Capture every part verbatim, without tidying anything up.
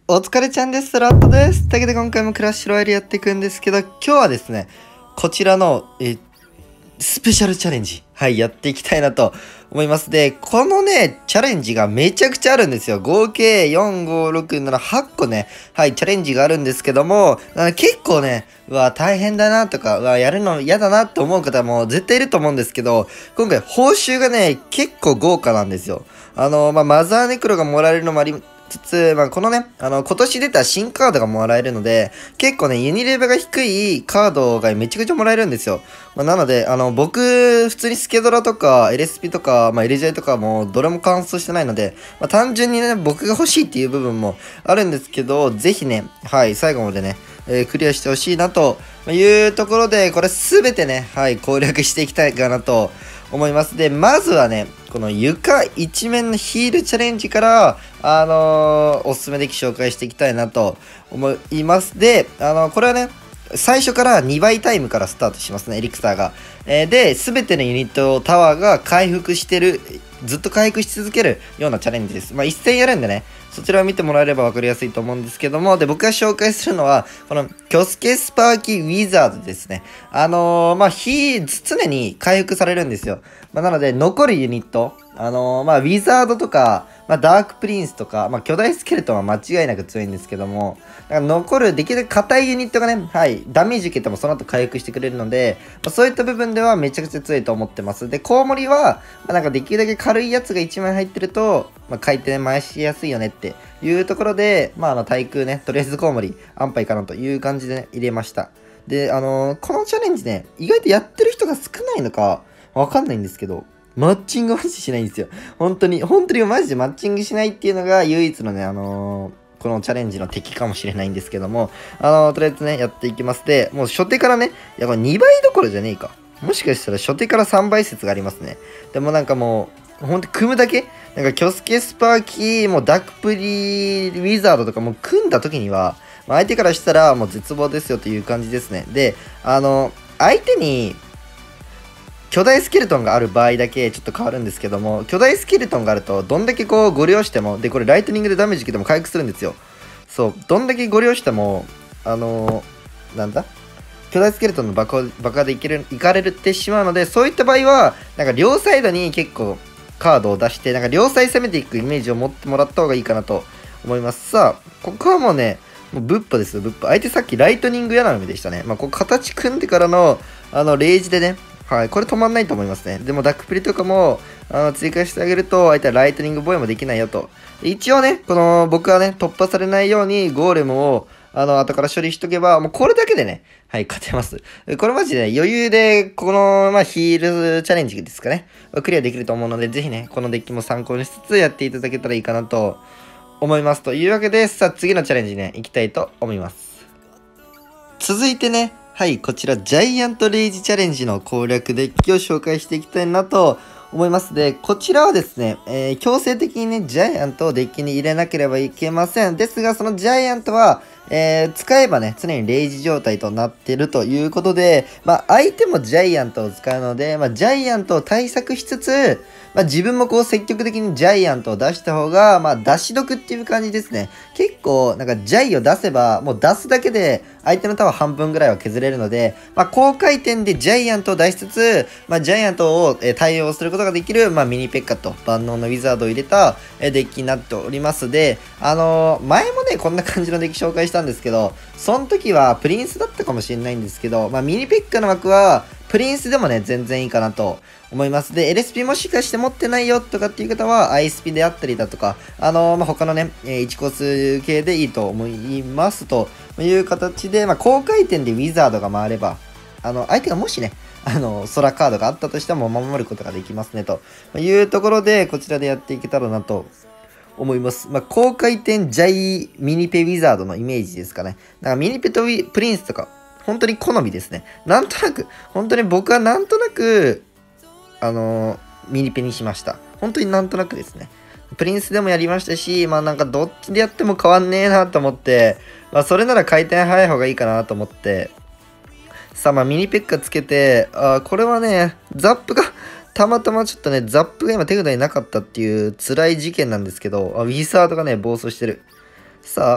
お疲れちゃんです。ラットです。というわけで今回もクラッシュロイヤルやっていくんですけど、今日はですね、こちらの、え、スペシャルチャレンジ、はい、やっていきたいなと思います。で、このね、チャレンジがめちゃくちゃあるんですよ。合計よん、ご、ろく、なな、はっこね、はい、チャレンジがあるんですけども、結構ね、うわ、大変だなとか、うわ、やるの嫌だなって思う方も絶対いると思うんですけど、今回報酬がね、結構豪華なんですよ。あの、まあ、マザーネクロがもらえるのもあり、つつ、まあ、このね、あの、今年出た新カードがもらえるので、結構ね、ユニレベが低いカードがめちゃくちゃもらえるんですよ。まあ、なので、あの、僕、普通にスケドラとか、エルエスピー とか、まあ、エルジェイ とかも、どれも完走してないので、まあ、単純にね、僕が欲しいっていう部分もあるんですけど、ぜひね、はい、最後までね、えー、クリアしてほしいなというところで、これすべてね、はい、攻略していきたいかなと思います。で、まずはね、この床一面のヒールチャレンジから、あのー、おすすめデッキ紹介していきたいなと思います。で、あのー、これはね、最初からにばいタイムからスタートしますね、エリクサーが。えー、で、すべてのユニットタワーが回復してる、ずっと回復し続けるようなチャレンジです。まあ、一戦やるんでね、そちらを見てもらえれば分かりやすいと思うんですけども、で、僕が紹介するのは、この、キョスケスパーキーウィザードですね。あのー、まあ、火、常に回復されるんですよ。まあ、なので、残るユニット、あのー、まあ、ウィザードとか、まあ、ダークプリンスとか、まあ、巨大スケルトンは間違いなく強いんですけども、だから残る、できるだけ硬いユニットがね、はい、ダメージ受けてもその後回復してくれるので、まあ、そういった部分ではめちゃくちゃ強いと思ってます。で、コウモリは、まあ、なんかできるだけ軽いやつがいちまい入ってると、まあ、回転回しやすいよねっていうところで、まあ、あの、対空ね、とりあえずコウモリ、安牌かなという感じで、ね、入れました。で、あのー、このチャレンジね、意外とやってる人が少ないのか、わかんないんですけど、マッチングマジしないんですよ。本当に、本当にマジでマッチングしないっていうのが唯一のね、あのー、このチャレンジの敵かもしれないんですけども、あのー、とりあえずね、やっていきます。で、もう初手からね、いや、これにばいどころじゃねえか。もしかしたら初手からさんばい説がありますね。でもなんかもう、ほんと組むだけなんか、キョスケスパーキー、もうダックプリウィザードとかも組んだ時には、まあ、相手からしたらもう絶望ですよという感じですね。で、あの、相手に、巨大スケルトンがある場合だけちょっと変わるんですけども、巨大スケルトンがあると、どんだけこう、ご利用しても、で、これライトニングでダメージ受けても回復するんですよ。そう、どんだけご利用しても、あのー、なんだ巨大スケルトンの爆破爆破でいける、いかれてしまうので、そういった場合は、なんか両サイドに結構カードを出して、なんか両サイド攻めていくイメージを持ってもらった方がいいかなと思います。さあ、ここはもうね、もうブッパですよ、ブッパ。相手さっきライトニングやなみでしたね。まあ、こう形組んでからの、あの、レイジでね、はい、これ止まんないと思いますね。でも、ダックプリとかも、あの、追加してあげると、相手はライトニングボーイもできないよと。一応ね、この、僕はね、突破されないように、ゴーレムを、あの、後から処理しとけば、もうこれだけでね、はい、勝てます。これマジで、ね、余裕で、この、まあ、ヒールチャレンジですかね、クリアできると思うので、ぜひね、このデッキも参考にしつつやっていただけたらいいかなと思います。というわけで、さあ、次のチャレンジね、いきたいと思います。続いてね、はい、こちら、ジャイアントレイジチャレンジの攻略デッキを紹介していきたいなと思います。で、こちらはですね、えー、強制的にね、ジャイアントをデッキに入れなければいけません。ですが、そのジャイアントは、えー、使えばね、常にレイジ状態となっているということで、まあ、相手もジャイアントを使うので、まあ、ジャイアントを対策しつつ、まあ、自分もこう積極的にジャイアントを出した方が、まあ、出し得っていう感じですね。結構、なんかジャイを出せば、もう出すだけで相手のタワー半分ぐらいは削れるので、まあ、高回転でジャイアントを出しつつ、まあ、ジャイアントを、えー、対応することができる、まあ、ミニペッカと万能のウィザードを入れた、えー、デッキになっておりますで、あのー、前もね、こんな感じのデッキ紹介したんですけど、その時はプリンスだったかもしれないんですけど、まあ、ミニペッカの枠は、プリンスでもね、全然いいかなと思います。で、エルエスピー もしかして持ってないよとかっていう方は、アイエスピー であったりだとか、あのー、まあ、他のね、いちコース系でいいと思いますという形で、まあ、高回転でウィザードが回れば、あの、相手がもしね、あの、空カードがあったとしても守ることができますね、というところで、こちらでやっていけたらなと思います。まあ、高回転ジャイミニペウィザードのイメージですかね。だからミニペとプリンスとか、本当に好みですね。なんとなく、本当に僕はなんとなく、あのー、ミニペにしました。本当になんとなくですね。プリンスでもやりましたし、まあなんかどっちでやっても変わんねえなと思って、まあそれなら回転早い方がいいかなと思って、さあまあミニペッカつけて、あこれはね、ザップが、たまたまちょっとね、ザップが今手札になかったっていう辛い事件なんですけど、あウィザードがね、暴走してる。さあ、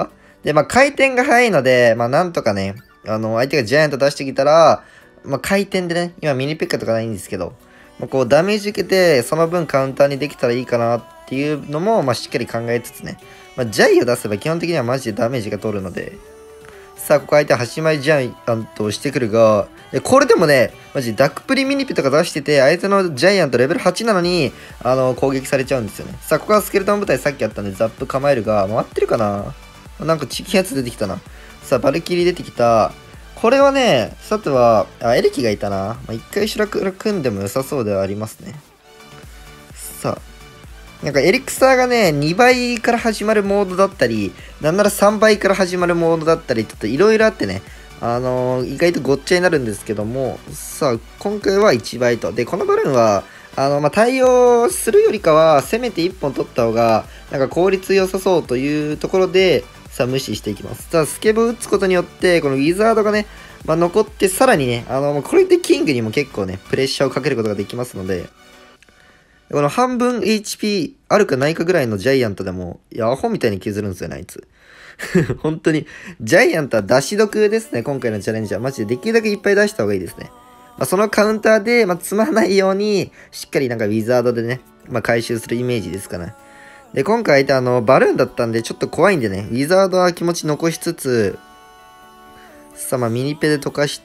で、まあ、回転が速いので、まあ、なんとかね、あの、相手がジャイアント出してきたら、まあ、回転でね、今ミニペッカとかないんですけど、まあ、こう、ダメージ受けて、その分カウンターにできたらいいかなっていうのも、まあ、しっかり考えつつね、まあ、ジャイを出せば基本的にはマジでダメージが取るので、さあ、ここ相手ははちまいジャイアントをしてくるが、これでもね、マジダックプリミニピとか出してて、相手のジャイアントレベルはちなのに、あの、攻撃されちゃうんですよね。さあ、ここはスケルトン部隊さっきやったんで、ザップ構えるが、回ってるかな？なんかチキやつ出てきたな。さあ、バルキリー出てきた。これはね、さては、あ、エレキがいたな。まあ、一回白黒組んでも良さそうではありますね。さあ。なんかエリクサーがね、にばいから始まるモードだったり、なんならさんばいから始まるモードだったり、ちょっといろいろあってね、あのー、意外とごっちゃになるんですけども、さあ、今回はいちばいと。で、このバルーンは、あの、まあ、対応するよりかは、せめていっぽん取った方が、なんか効率良さそうというところで、さあ、無視していきます。さあ、スケボー打つことによって、このウィザードがね、まあ、残って、さらにね、あの、これでキングにも結構ね、プレッシャーをかけることができますので、この半分 エイチピー あるかないかぐらいのジャイアントでも、いや、アホみたいに削るんですよね、あいつ。本当に、ジャイアントは出し得ですね、今回のチャレンジは。マジでできるだけいっぱい出した方がいいですね。まあ、そのカウンターで、まあ、積まないように、しっかりなんかウィザードでね、まあ、回収するイメージですかね。で、今回相手あの、バルーンだったんで、ちょっと怖いんでね、ウィザードは気持ち残しつつ、さあ、まあ、ミニペで溶かして、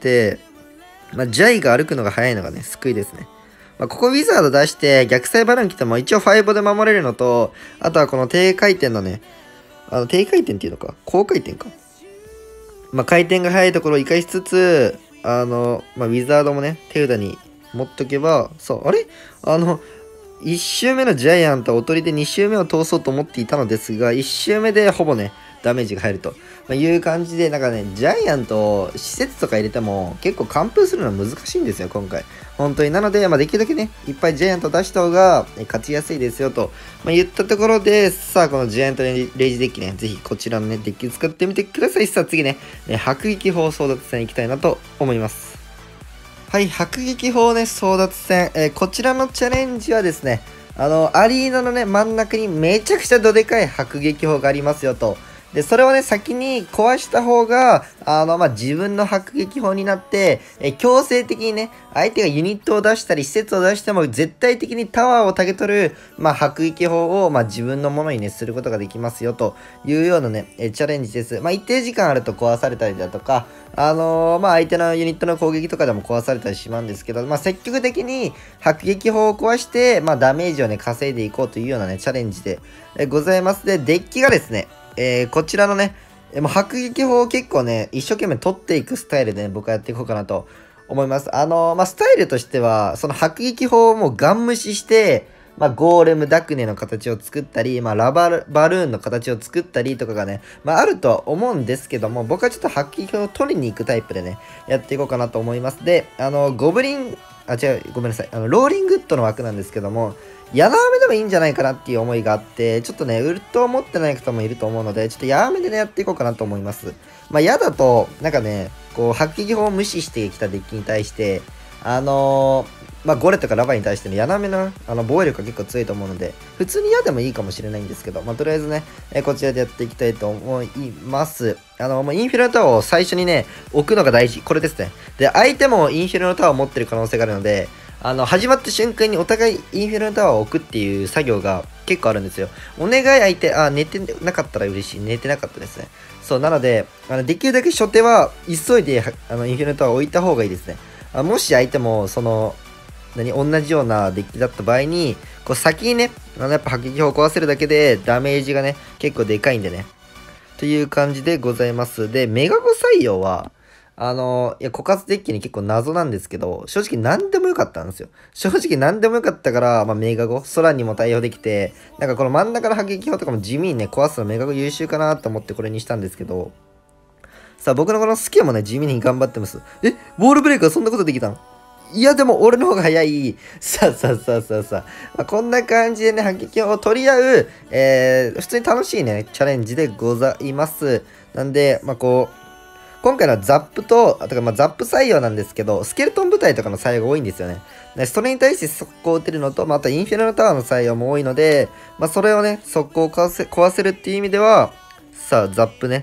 まあ、ジャイが歩くのが早いのがね、救いですね。まあ、ここウィザード出して逆サイバルーン来ても一応ファイブで守れるのと、あとはこの低回転のね、あの低回転っていうのか、高回転か。まあ、回転が速いところを生かしつつ、あの、まあ、ウィザードもね、手札に持っとけば、そう、あれあの、いち周目のジャイアントはおとりでに周目を通そうと思っていたのですが、いち周目でほぼね、ダメージが入ると、まあ、いう感じで、なんかね、ジャイアント、施設とか入れても結構完封するのは難しいんですよ、今回。本当に。なので、まあ、できるだけね、いっぱいジャイアント出した方が勝ちやすいですよと、まあ、言ったところで、さあ、このジャイアントレイジデッキね、ぜひこちらのね、デッキ使ってみてください。さあ、次ね、迫撃砲争奪戦いきたいなと思います。はい、迫撃砲ね、争奪戦。えー、こちらのチャレンジはですね、あの、アリーナのね、真ん中にめちゃくちゃどでかい迫撃砲がありますよと。で、それをね、先に壊した方が、あの、まあ、自分の迫撃砲になって、え、強制的にね、相手がユニットを出したり、施設を出しても、絶対的にタワーをtage取る、まあ、迫撃砲を、まあ、自分のものにね、することができますよ、というようなね、え、チャレンジです。まあ、一定時間あると壊されたりだとか、あのー、まあ、相手のユニットの攻撃とかでも壊されたりしまうんですけど、まあ、積極的に迫撃砲を壊して、まあ、ダメージをね、稼いでいこうというようなね、チャレンジで、え、ございます。で、デッキがですね、えー、こちらのね、もう迫撃砲を結構ね、一生懸命取っていくスタイルで、ね、僕はやっていこうかなと思います。あのー、まあ、スタイルとしては、その迫撃砲をもうガン無視して、まあ、ゴーレム、ダクネの形を作ったり、まあ、ラバル、バルーンの形を作ったりとかがね、まあ、あるとは思うんですけども、僕はちょっと迫撃砲を取りに行くタイプでね、やっていこうかなと思います。で、あのー、ゴブリン、あ、違う、ごめんなさい。あの、ローリングッドの枠なんですけども、ヤナアメでもいいんじゃないかなっていう思いがあって、ちょっとね、ウルトを持ってない方もいると思うので、ちょっとヤーメでね、やっていこうかなと思います。まあ、矢だと、なんかね、こう、迫撃砲を無視してきたデッキに対して、あのー、まあ、ゴレとかラバに対してのヤナメの、あの、防衛力が結構強いと思うので、普通に矢でもいいかもしれないんですけど、まあ、とりあえずね、えこちらでやっていきたいと思います。あの、もうインフィルノタワーを最初にね、置くのが大事。これですね。で、相手もインフィルノタワーを持ってる可能性があるので、あの、始まった瞬間にお互いインフィルノタワーを置くっていう作業が結構あるんですよ。お願い相手、あ、寝てなかったら嬉しい。寝てなかったですね。そう、なので、あのできるだけ初手は急いであのインフィルノタワーを置いた方がいいですね。あもし相手も、その、何、同じようなデッキだった場合に、こう先にね、あのやっぱ迫撃砲を壊せるだけでダメージがね、結構でかいんでね。という感じでございます。で、メガゴ採用は、あの、いや、枯渇デッキに結構謎なんですけど、正直何でもよかったんですよ。正直何でもよかったから、まあ、メガゴ、空にも対応できて、なんかこの真ん中の迫撃砲とかも地味にね、壊すのメガゴ優秀かなと思ってこれにしたんですけど、さあ、僕のこのスキルもね、地味に頑張ってます。え、ウォールブレイカーそんなことできたの？いや、でも俺の方が早い。さあさあさあさあさあ。まあ、こんな感じでね、迫撃を取り合う、えー、普通に楽しいね、チャレンジでございます。なんで、まあ、こう、今回のはザップと、あとかまあザップ採用なんですけど、スケルトン部隊とかの採用が多いんですよね。でそれに対して速攻を打てるのと、またインフィルノタワーの採用も多いので、まあそれをね、速攻を壊せ壊せるっていう意味では、さあザップね、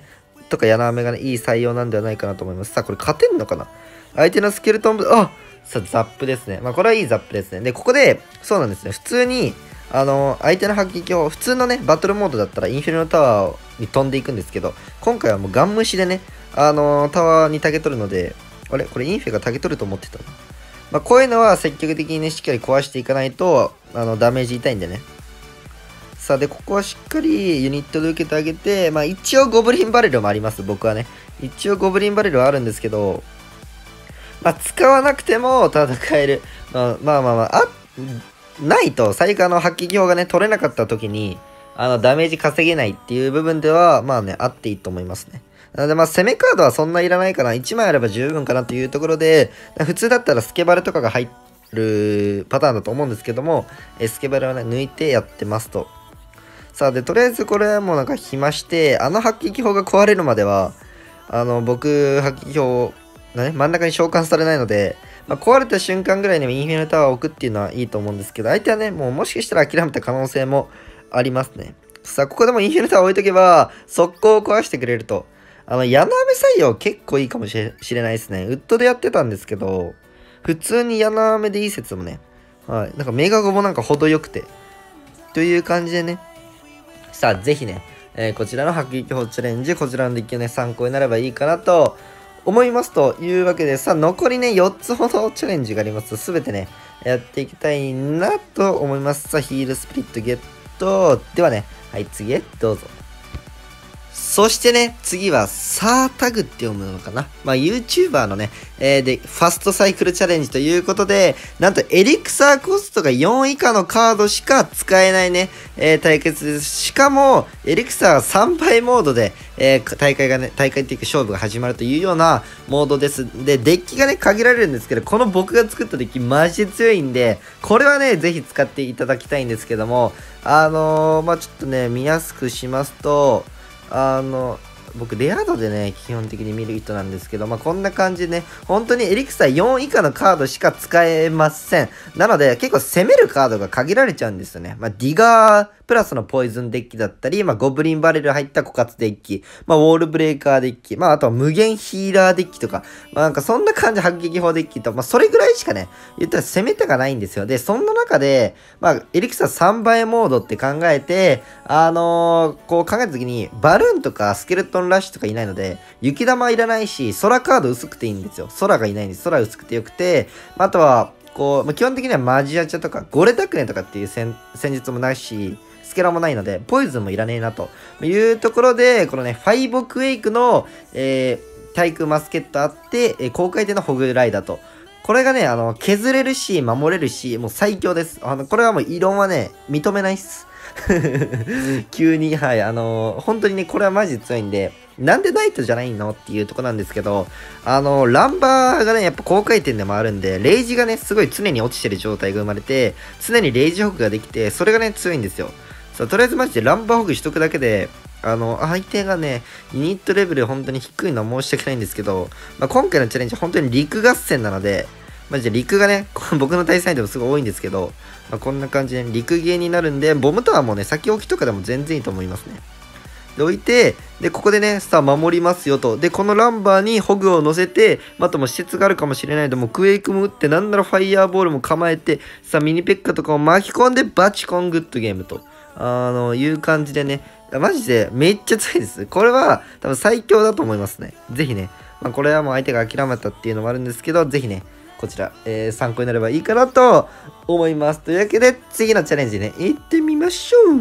とか柳雨がね、いい採用なんではないかなと思います。さあ、これ勝てんのかな。相手のスケルトン、あ、さあ、ザップですね。まあ、これはいいザップですね。で、ここで、そうなんですね。普通に、あの、相手の迫撃を、普通のね、バトルモードだったらインフェルノタワーに飛んでいくんですけど、今回はもうガン無視でね、あの、タワーにタゲ取るので、あれこれインフェがタゲ取ると思ってたな。まあ、こういうのは積極的にね、しっかり壊していかないと、あの、ダメージ痛いんでね。さあ、で、ここはしっかりユニットで受けてあげて、まあ、一応ゴブリンバレルもあります、僕はね。一応ゴブリンバレルはあるんですけど、まあ、使わなくても戦える。まあまあまあまあ、あ、ないと、最下の発揮表がね、取れなかった時に、あの、ダメージ稼げないっていう部分では、まあね、あっていいと思いますね。なので、まあ、攻めカードはそんないらないかな。いちまいあれば十分かなというところで、普通だったらスケバルとかが入るパターンだと思うんですけども、スケバルはね、抜いてやってますと。さあ、で、とりあえずこれはもうなんか暇して、あの発撃砲が壊れるまでは、あの、僕、発撃砲がね、真ん中に召喚されないので、まあ、壊れた瞬間ぐらいにもインフィニタワーを置くっていうのはいいと思うんですけど、相手はね、もうもしかしたら諦めた可能性もありますね。さあ、ここでもインフィニタワー置いとけば、速攻を壊してくれると。あの、柳雨採用結構いいかもしれないですね。ウッドでやってたんですけど、普通に柳雨でいい説もね、はい。なんかメガゴもなんか程よくて。という感じでね。さあ、ぜひね、えー、こちらの迫撃砲チャレンジ、こちらのデッキをね、参考になればいいかなと思いますというわけで、さあ、残りね、よっつほどチャレンジがあります。すべてね、やっていきたいなと思います。さあ、ヒールスプリットゲット。ではね、はい、次へどうぞ。そしてね、次はサータグって読むのかな。まあ、YouTuber のね、えー、で、ファストサイクルチャレンジということで、なんとエリクサーコストがよん以下のカードしか使えないね、えー、対決です。しかも、エリクサーさんばいモードで、えー、大会がね、大会っていうか勝負が始まるというようなモードです。で、デッキがね、限られるんですけど、この僕が作ったデッキマジで強いんで、これはね、ぜひ使っていただきたいんですけども、あのー、まあ、ちょっとね、見やすくしますと、あの、僕、レア度でね、基本的に見る人なんですけど、まあ、こんな感じでね、本当にエリクサーよん以下のカードしか使えません。なので、結構攻めるカードが限られちゃうんですよね。まあ、ディガープラスのポイズンデッキだったり、まあ、ゴブリンバレル入った枯渇デッキ、まあ、ウォールブレーカーデッキ、まあ、あとは無限ヒーラーデッキとか、まあ、なんかそんな感じで迫撃砲デッキと、まあ、それぐらいしかね、言ったら攻め手がないんですよ。で、そんな中で、まあ、エリクサーさんばいモードって考えて、あのー、こう考えた時に、バルーンとかスケルトンラッシュとかいないので、雪玉いらないし、空カード薄くていいんですよ。空がいないんです。空薄くてよくて、まあ、あとは、こう、まあ、基本的にはマジアチャとか、ゴレタクネとかっていう戦戦術もないし、スケラもないので、ポイズンもいらねえなというところで、このね、ファイボクエイクの、えー、対空マスケットあって、えー、公開でのホグライダーと。これがね、あの、削れるし、守れるし、もう最強です。あの、これはもう異論はね、認めないっす。急に、はい、あのー、本当にね、これはマジで強いんで、なんでナイトじゃないのっていうとこなんですけど、あのー、ランバーがね、やっぱ高回転でもあるんで、レイジがね、すごい常に落ちてる状態が生まれて、常にレイジホグができて、それがね、強いんですよ。そう、とりあえずマジでランバーホグしとくだけで、あの、相手がね、ユニットレベル本当に低いのは申し訳ないんですけど、まあ、今回のチャレンジは本当に陸合戦なので、マジで陸がね、僕の対戦相手もすごい多いんですけど、まあ、こんな感じで陸ゲーになるんで、ボムタワーもね、先置きとかでも全然いいと思いますね。で、置いて、で、ここでね、さあ、守りますよと。で、このランバーにホグを乗せて、またも施設があるかもしれないので、もうクエイクも打って、なんならファイヤーボールも構えて、さあ、ミニペッカとかを巻き込んで、バチコングッドゲームと、あの、いう感じでね、マジでめっちゃ強いです。これは、多分最強だと思いますね。ぜひね、まあ、これはもう相手が諦めたっていうのもあるんですけど、ぜひね、こちら、えー、参考になればいいかなと思います。というわけで、次のチャレンジね、行ってみましょ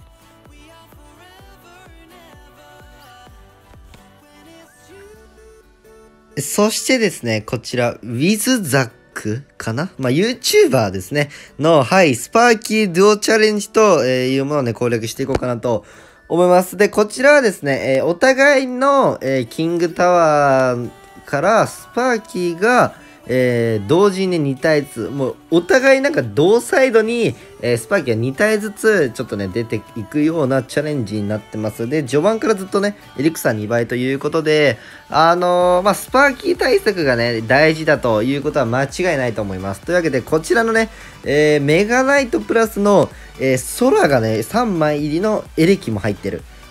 う。そしてですね、こちら、ウィズザックかなまあ、YouTuber ですね。の、はい、スパーキーデュオチャレンジというものをね、攻略していこうかなと思います。で、こちらはですね、えー、お互いの、えー、キングタワーからスパーキーが、えー、同時にに体ずつ、もうお互いなんか同サイドに、えー、スパーキーがに体ずつちょっとね出ていくようなチャレンジになってます。で、序盤からずっとね、エリクサーにばいということで、あのー、まあ、スパーキー対策がね、大事だということは間違いないと思います。というわけで、こちらのね、えー、メガナイトプラスの、えー、空がね、さんまい入りのエレキも入ってる。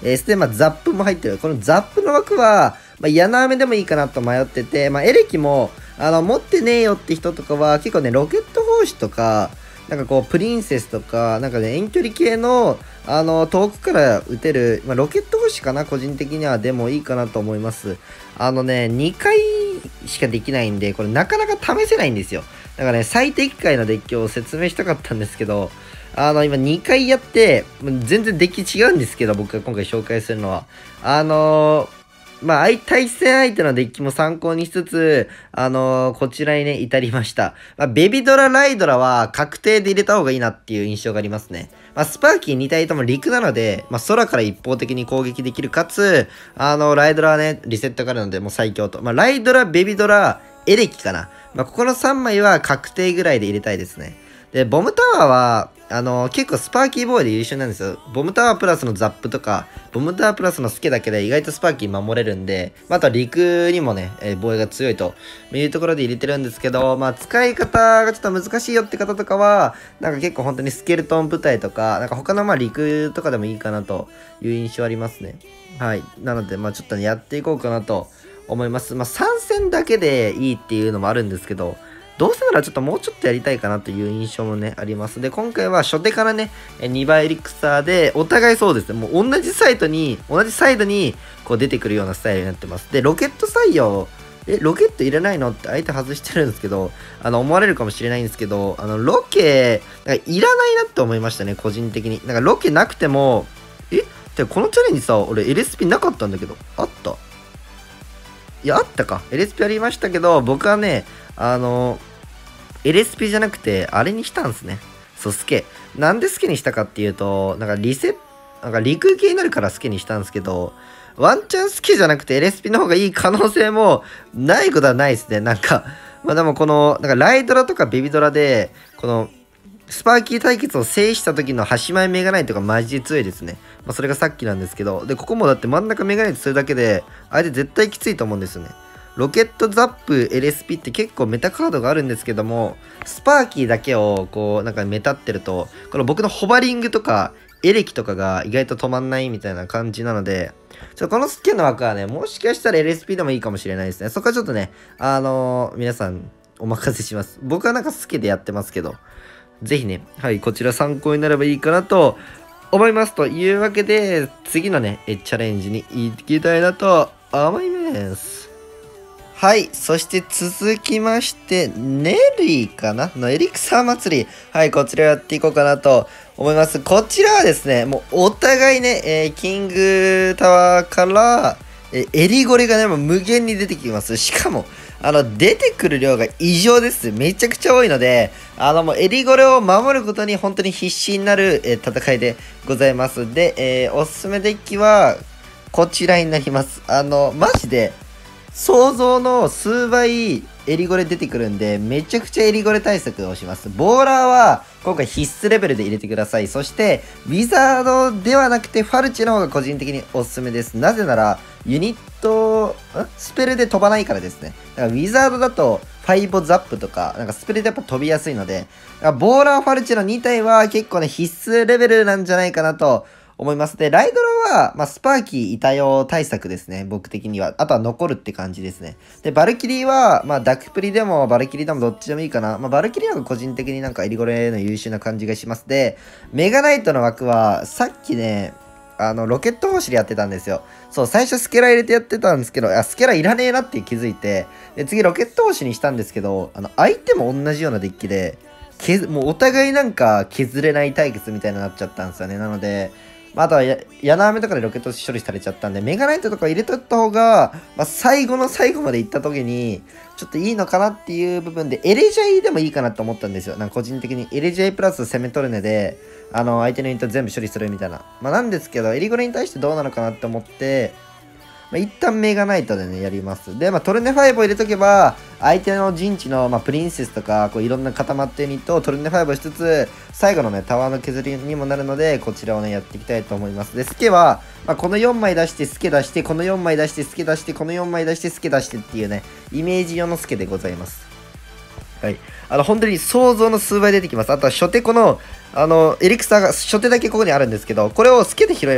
えー、そして、まあ、ザップも入ってる。このザップの枠は、まあ、柳雨でもいいかなと迷ってて、まあ、エレキも、あの、持ってねえよって人とかは、結構ね、ロケット砲士とか、なんかこう、プリンセスとか、なんかね、遠距離系の、あの、遠くから撃てる、まあ、ロケット砲士かな、個人的には、でもいいかなと思います。あのね、にかいしかできないんで、これなかなか試せないんですよ。だからね、最適解のデッキを説明したかったんですけど、あの、今にかいやって、全然デッキ違うんですけど、僕が今回紹介するのは。あのー、まあ、対戦相手のデッキも参考にしつつ、あのー、こちらにね、至りました。まあ、ベビドラ、ライドラは確定で入れた方がいいなっていう印象がありますね。まあ、スパーキーに体とも陸なので、まあ、空から一方的に攻撃できる。かつ、あの、ライドラはね、リセットがあるので、もう最強と。まあ、ライドラ、ベビドラ、エレキかな。まあ、ここのさんまいは確定ぐらいで入れたいですね。で、ボムタワーは、あのー、結構スパーキーボーイで優秀なんですよ。ボムタワープラスのザップとか、ボムタワープラスのスケだけで意外とスパーキー守れるんで、まあ、あとは陸にもね、えー、防衛が強いというところで入れてるんですけど、まあ、使い方がちょっと難しいよって方とかは、なんか結構本当にスケルトン部隊とか、なんか他のまあ陸とかでもいいかなという印象ありますね。はい。なので、まあちょっとね、やっていこうかなと思います。まあ参戦だけでいいっていうのもあるんですけど、どうせならちょっともうちょっとやりたいかなという印象もね、あります。で、今回は初手からね、にばいエリクサーで、お互いそうですね、もう同じサイトに、同じサイドに、こう出てくるようなスタイルになってます。で、ロケット採用、え、ロケット入れないのって相手外してるんですけど、あの、思われるかもしれないんですけど、あの、ロケ、なんかいらないなって思いましたね、個人的に。なんかロケなくても、えってこのチャレンジさ、俺 エルエスピー なかったんだけど、あった？いや、あったか。エルエスピー ありましたけど、僕はね、あの、エルエスピー じゃなくて、あれにしたんですね。そう、スケ。なんでスケにしたかっていうと、なんかリセット、なんか陸系になるからスケにしたんですけど、ワンチャンスケじゃなくて エルエスピー の方がいい可能性もないことはないですね。なんか、まあでもこの、なんかライドラとかベビドラで、この、スパーキー対決を制した時の端前メガナイトがマジで強いですね。まあそれがさっきなんですけど、で、ここもだって真ん中メガナイトするだけで、相手絶対きついと思うんですよね。ロケットザップ エルエスピー って結構メタカードがあるんですけども、スパーキーだけをこうなんかメタってると、この僕のホバリングとかエレキとかが意外と止まんないみたいな感じなので、ちょこのスケの枠はね、もしかしたら エルエスピー でもいいかもしれないですね。そこはちょっとね、あのー、皆さんお任せします。僕はなんかスケでやってますけど、ぜひね、はい、こちら参考になればいいかなと思います。というわけで、次のね、チャレンジに行きたいなと思います。はい。そして続きまして、ネリーかなのエリクサー祭り。はい。こちらやっていこうかなと思います。こちらはですね、もうお互いね、えー、キングタワーから、えー、エリゴレがね、もう無限に出てきます。しかも、あの、出てくる量が異常です。めちゃくちゃ多いので、あの、もうエリゴレを守ることに本当に必死になる、えー、戦いでございます。で、えー、おすすめデッキは、こちらになります。あの、マジで、想像の数倍エリゴレ出てくるんで、めちゃくちゃエリゴレ対策をします。ボーラーは今回必須レベルで入れてください。そして、ウィザードではなくてファルチの方が個人的におすすめです。なぜなら、ユニット、スペルで飛ばないからですね。だからウィザードだと、ファイボザップとか、なんかスペルでやっぱ飛びやすいので、ボーラー、ファルチのに体は結構ね、必須レベルなんじゃないかなと思います。で、ライドラは、まあ、スパーキーいたよ対策ですね。僕的には。あとは残るって感じですね。で、バルキリーは、まあ、ダクプリでもバルキリーでもどっちでもいいかな。まあ、バルキリーの方が個人的になんかエリゴレの優秀な感じがします。で、メガナイトの枠は、さっきね、あの、ロケット星でやってたんですよ。そう、最初スケラ入れてやってたんですけど、あ、スケラいらねえなって気づいて、で、次ロケット星にしたんですけど、あの、相手も同じようなデッキで、けもうお互いなんか削れない対決みたいになっちゃったんですよね。なので、まあ、あとはや、柳雨とかでロケット処理されちゃったんで、メガナイトとか入れとった方が、まあ、最後の最後まで行った時に、ちょっといいのかなっていう部分で、エレジャイでもいいかなと思ったんですよ。なんか個人的に、エレジャイプラス攻めトルネで、あの、相手のユニット全部処理するみたいな。まあ、なんですけど、エリゴレに対してどうなのかなって思って、まあ、一旦メガナイトでね、やります。で、まあ、トルネファイブを入れとけば、相手の陣地の、まあ、プリンセスとか、こういろんな固まってるユニットをトルネファイブをしつつ、最後のね、タワーの削りにもなるので、こちらをね、やっていきたいと思います。で、スケは、まあ、このよんまい出して、スケ出して、このよんまい出して、スケ出して、このよんまい出して、スケ出してっていうね、イメージ用のスケでございます。はい。あの、本当に想像の数倍出てきます。あとは初手この、あの、エリクサーが、初手だけここにあるんですけど、これをスケで拾えます。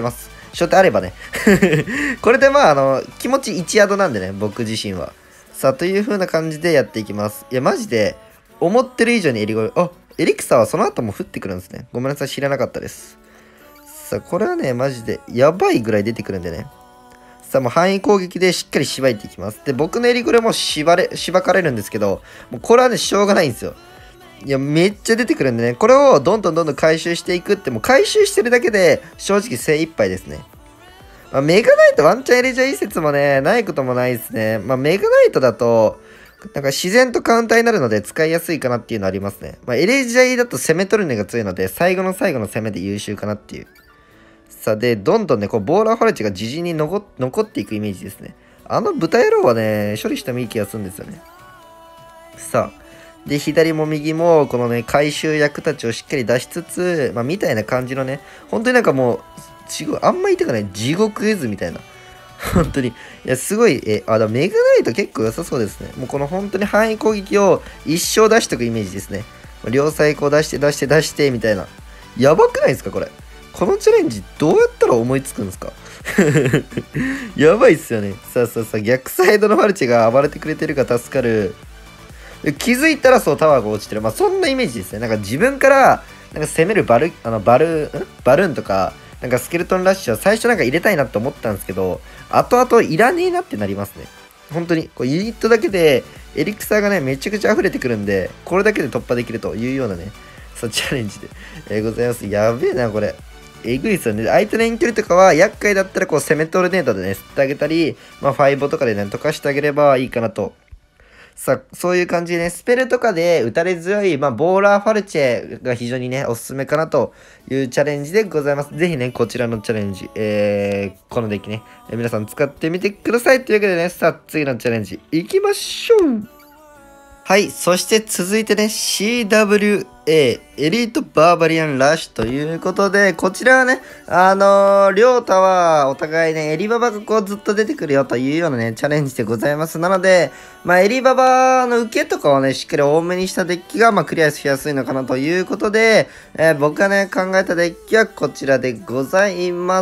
ショットあればね。これでまあ、あの、気持ちいちヤードなんでね、僕自身は。さあ、という風な感じでやっていきます。いや、マジで、思ってる以上にエリゴリ、あ、エリクサはその後も降ってくるんですね。ごめんなさい、知らなかったです。さあ、これはね、マジで、やばいぐらい出てくるんでね。さあ、もう範囲攻撃でしっかりしばいていきます。で、僕のエリゴリもしばれ、しばかれるんですけど、もうこれはね、しょうがないんですよ。いや、めっちゃ出てくるんでね、これをどんどんどんどん回収していくって、もう回収してるだけで、正直精一杯ですね。まあ、メガナイトワンチャン入れちゃいい説もね、ないこともないですね。まあ、メガナイトだと、なんか自然とカウンターになるので使いやすいかなっていうのありますね。まあ、エレジャイだと攻め取るのが強いので、最後の最後の攻めで優秀かなっていう。さあ、で、どんどんね、こう、ボーラーファルチが自陣に残残っていくイメージですね。あの豚野郎はね、処理してもいい気がするんですよね。さあ、で、左も右も、このね、回収役たちをしっかり出しつつ、まあ、みたいな感じのね、本当になんかもう、ちごあんま言いたくない、地獄絵図みたいな。本当に。いや、すごい、え、あ、だメガナイト結構良さそうですね。もうこの本当に範囲攻撃を一生出しておくイメージですね。両サイコ出して出して出して、みたいな。やばくないですか、これ。このチャレンジ、どうやったら思いつくんですかやばいっすよね。さあさあさあ、逆サイドのマルチが暴れてくれてるか助かる。気づいたらそうタワーが落ちてる。まあそんなイメージですね。なんか自分からなんか攻めるバル、あのバル、んバルーンとか、なんかスケルトンラッシュは最初なんか入れたいなと思ったんですけど、後々いらねえなってなりますね。本当に、こうユニットだけでエリクサーがね、めちゃくちゃ溢れてくるんで、これだけで突破できるというようなね、そうチャレンジで、えー、ございます。やべえな、これ。えぐいですよね。相手の遠距離とかは厄介だったらこう攻めトルネードでね、吸ってあげたり、まあファイボとかでね、溶かしてあげればいいかなと。さあ、そういう感じでね、スペルとかで打たれ強い、まあ、ボーラーファルチェが非常にね、おすすめかなというチャレンジでございます。ぜひね、こちらのチャレンジ、えー、このデッキね、えー、皆さん使ってみてください。というわけでね、さあ、次のチャレンジ、いきましょう。はい。そして続いてね、シーダブリューエー、エリートバーバリアンラッシュということで、こちらはね、あのー、りょうたはお互いね、エリババがこうずっと出てくるよというようなね、チャレンジでございます。なので、まあ、エリババの受けとかをね、しっかり多めにしたデッキが、まあ、クリアしやすいのかなということで、えー、僕がね、考えたデッキはこちらでございます。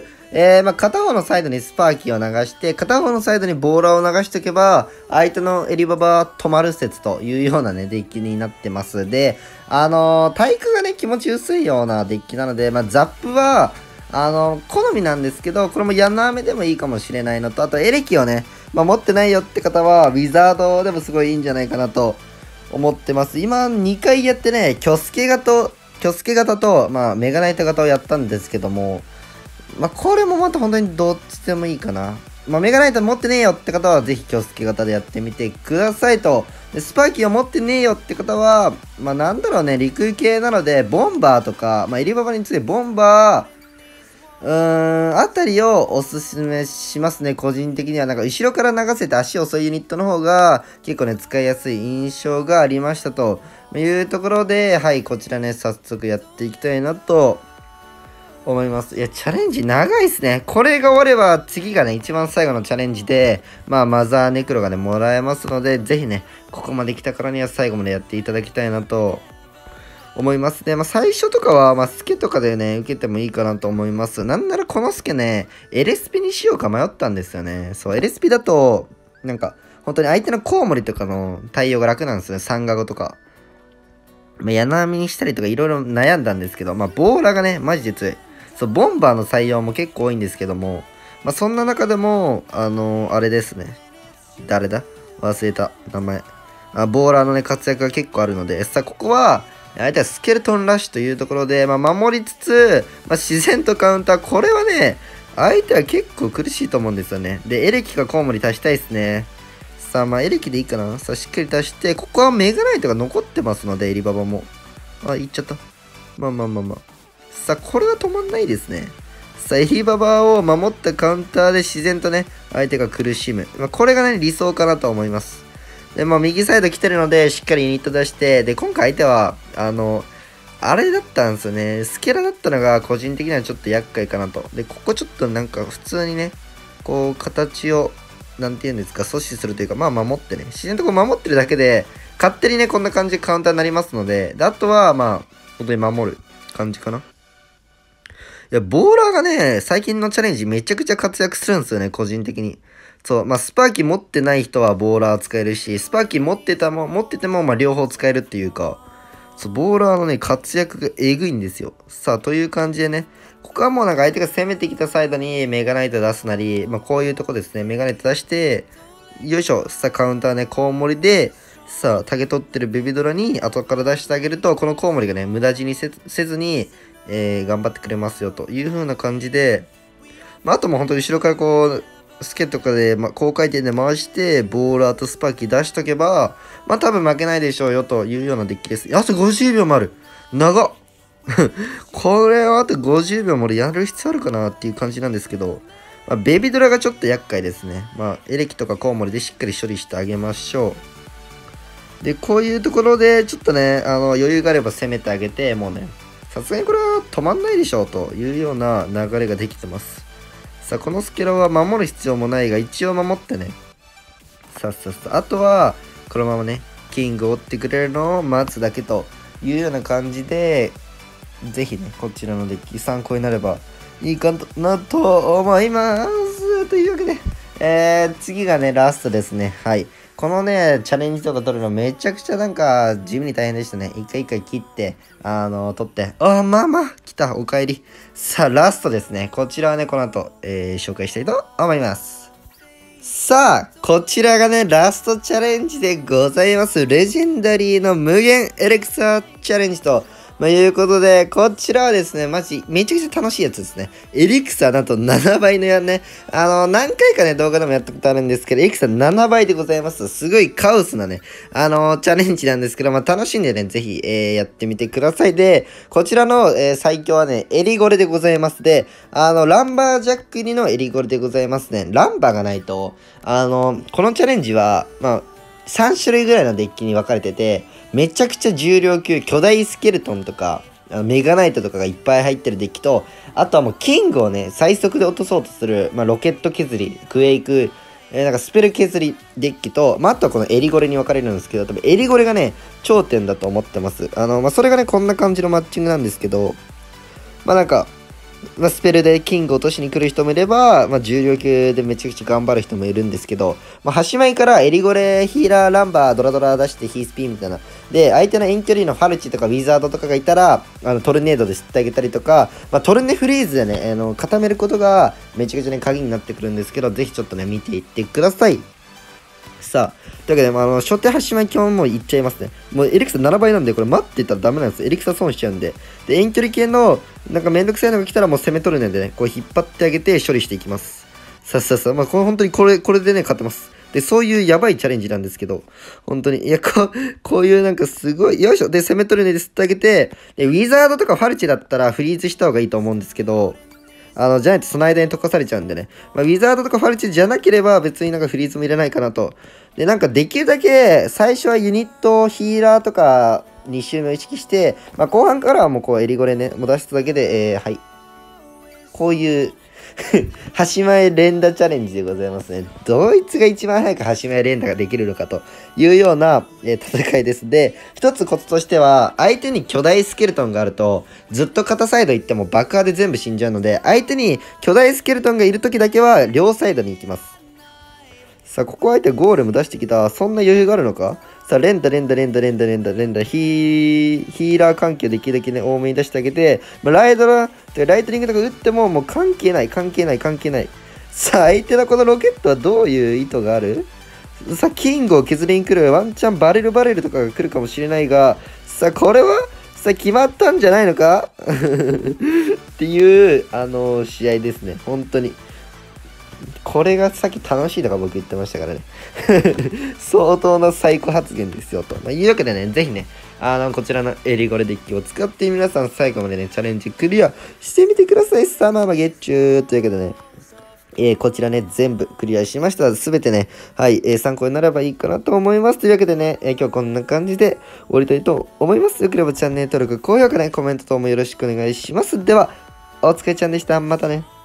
えー、まあ、片方のサイドにスパーキーを流して、片方のサイドにボーラーを流しておけば、相手のエリババは止まる説というようなね、デッキになってます。で、あのー、対空がね、気持ち薄いようなデッキなので、まあ、ザップは、あのー、好みなんですけど、これもヤナーメでもいいかもしれないのと、あとエレキをね、まあ、持ってないよって方は、ウィザードでもすごいいいんじゃないかなと思ってます。今、にかいやってね、キョスケ型、キョスケ型と、まあ、メガナイト型をやったんですけども、まあ、これもまた本当にどっちでもいいかな。まあ、メガナイト持ってねえよって方は、ぜひ、京介型でやってみてくださいと。で、スパーキーを持ってねえよって方は、まあ、なんだろうね、陸系なので、ボンバーとか、まあ、エリババについてボンバー、うーん、あたりをおすすめしますね、個人的には。なんか、後ろから流せて足遅いユニットの方が、結構ね、使いやすい印象がありましたというところで、はい、こちらね、早速やっていきたいなと思います。いや、チャレンジ長いっすね。これが終われば次がね、一番最後のチャレンジで、まあ、マザーネクロがね、もらえますので、ぜひね、ここまで来たからには最後までやっていただきたいなと思いますね。まあ、最初とかは、まあ、スケとかでね、受けてもいいかなと思います。なんならこのスケね、エルエスピ にしようか迷ったんですよね。そう、エルエスピ だと、なんか、本当に相手のコウモリとかの対応が楽なんですよね。サンガゴとか。まあ、柳網にしたりとかいろいろ悩んだんですけど、まあ、ボーラがね、マジで強い。そう、ボンバーの採用も結構多いんですけども、まあ、そんな中でも、あのー、あれですね。誰だ忘れた。名前。あ、ボーラーのね、活躍が結構あるので、さあ、ここは、相手はスケルトンラッシュというところで、まあ、守りつつ、まあ、自然とカウンター。これはね、相手は結構苦しいと思うんですよね。で、エレキかコウモリ足したいですね。さあ、まあ、エレキでいいかな。さあ、しっかり足して、ここはメガナイトが残ってますので、エリババも。あ、いっちゃった。まあまあまあまあ。さあ、これは止まんないですね。さあ、エリババを守ったカウンターで自然とね、相手が苦しむ。まあ、これがね、理想かなと思います。で、まあ、右サイド来てるので、しっかりユニット出して、で、今回相手は、あの、あれだったんですよね。スケラだったのが、個人的にはちょっと厄介かなと。で、ここちょっとなんか、普通にね、こう、形を、なんて言うんですか、阻止するというか、まあ、守ってね、自然とこう守ってるだけで、勝手にね、こんな感じでカウンターになりますので、であとは、まあ、本当に守る感じかな。 いや、ボーラーがね、最近のチャレンジめちゃくちゃ活躍するんですよね、個人的に。そう、まあ、スパーキー持ってない人はボーラー使えるし、スパーキー持ってたも、持ってても、まあ、両方使えるっていうか、そう、ボーラーのね、活躍がえぐいんですよ。さあ、という感じでね、ここはもうなんか相手が攻めてきたサイドにメガナイト出すなり、まあ、こういうとこですね、メガナイト出して、よいしょ、さあ、カウンターね、コウモリで、さあ、タゲ取ってるベビドラに後から出してあげると、このコウモリがね、無駄死にせずに、えー、頑張ってくれますよという風な感じで、まあ、あとも本当に後ろからこう、スケとかで、まあ、高回転で回して、ボーラーとスパーキー出しとけば、まあ多分負けないでしょうよというようなデッキです。あとごじゅうびょうもある。長っこれはあとごじゅうびょうも俺やる必要あるかなっていう感じなんですけど、まあ、ベビドラがちょっと厄介ですね。まあ、エレキとかコウモリでしっかり処理してあげましょう。で、こういうところで、ちょっとね、あの、余裕があれば攻めてあげて、もうね、さすがにこれは止まんないでしょうというような流れができてます。さあ、このスケロは守る必要もないが、一応守ってね。さあさあさあ、あとは、このままね、キングを追ってくれるのを待つだけというような感じで、ぜひね、こちらのデッキ参考になればいいかなと思います。というわけで、えー、次がね、ラストですね。はい。このね、チャレンジとか取るのめちゃくちゃなんか地味に大変でしたね。一回一回切って、あのー、取って。あー、まあまあ、来た、お帰り。さあ、ラストですね。こちらはね、この後、えー、紹介したいと思います。さあ、こちらがね、ラストチャレンジでございます。レジェンダリーの無限エレクサーチャレンジと、まあ、いうことで、こちらはですね、マジ、めちゃくちゃ楽しいやつですね。エリクサなんとななばいのやね、あの、何回かね、動画でもやったことあるんですけど、エリクサななばいでございます。すごいカオスなね、あの、チャレンジなんですけど、まあ、楽しんでね、ぜひ、えー、やってみてください。で、こちらの、えー、最強はね、エリゴレでございます。で、あの、ランバージャック入りのエリゴレでございますね。ランバーがないと、あの、このチャレンジは、まあ、さん種類ぐらいのデッキに分かれてて、めちゃくちゃ重量級、巨大スケルトンとか、メガナイトとかがいっぱい入ってるデッキと、あとはもうキングをね、最速で落とそうとする、まあ、ロケット削り、クエイク、えー、なんかスペル削りデッキと、まあ、あとはこのエリゴレに分かれるんですけど、多分エリゴレがね、頂点だと思ってます。あの、まあ、それがね、こんな感じのマッチングなんですけど、まあ、なんか、まあ、スペルでキング落としに来る人もいれば、まあ、重量級でめちゃくちゃ頑張る人もいるんですけど、まあ、端前からエリゴレ、ヒーラー、ランバー、ドラドラ出してヒースピンみたいな。で、相手の遠距離のファルチとかウィザードとかがいたら、あのトルネードで吸ってあげたりとか、まあ、トルネフリーズでね、あの固めることがめちゃくちゃね、鍵になってくるんですけど、ぜひちょっとね、見ていってください。さあ、というわけで、まあ、あの初手端前基本もういっちゃいますね。もうエリクサななばいなんで、これ待ってたらダメなんです。エリクサ損しちゃうんで。で、遠距離系の、なんかめんどくさいのが来たらもう攻め取るねんでね、こう引っ張ってあげて処理していきます。さあさあさあ、まあ、これ本当にこれ、これでね、勝ってます。で、そういうやばいチャレンジなんですけど、本当に、いや、こう、こういうなんかすごい、よいしょ。で、攻め取るねで吸ってあげて、で、ウィザードとかファルチだったらフリーズした方がいいと思うんですけど、あの、じゃないとその間に溶かされちゃうんでね。まあ、ウィザードとかファルチじゃなければ別になんかフリーズも入れないかなと。で、なんかできるだけ最初はユニット、ヒーラーとかに周目を意識して、まあ、後半からはもうこうエリゴレね、もう出しただけで、えー、はい。こういう端前連打チャレンジでございますね。どいつが一番早く端前連打ができるのかというような、えー、戦いです。で、一つコツとしては、相手に巨大スケルトンがあると、ずっと片サイド行っても爆破で全部死んじゃうので、相手に巨大スケルトンがいるときだけは両サイドに行きます。さあ、ここ相手ゴーレム出してきた。そんな余裕があるのか。さあ、連打連打連打連打連打連打、ヒー、ヒーラー環境できるだけね、多めに出してあげて、まあ、ライドラ、ライトニングとか打ってももう関係ない、関係ない、関係ない。さあ、相手のこのロケットはどういう意図がある。さあ、キングを削りに来る。ワンチャンバレルバレルとかが来るかもしれないが、さあ、これはさあ、決まったんじゃないのかっていう、あのー、試合ですね。本当に。これがさっき楽しいとか僕言ってましたからね。相当な最高発言ですよと。まあ、いうわけでね、ぜひね、あの、こちらのエリゴレデッキを使って皆さん最後までね、チャレンジクリアしてみてください。さあ、まあまあ、ゲッチューというわけでね、えー、こちらね、全部クリアしました。すべてね、はい、えー、参考になればいいかなと思います。というわけでね、えー、今日こんな感じで終わりたいと思います。よければチャンネル登録、高評価ね、コメント等もよろしくお願いします。では、お疲れちゃんでした。またね。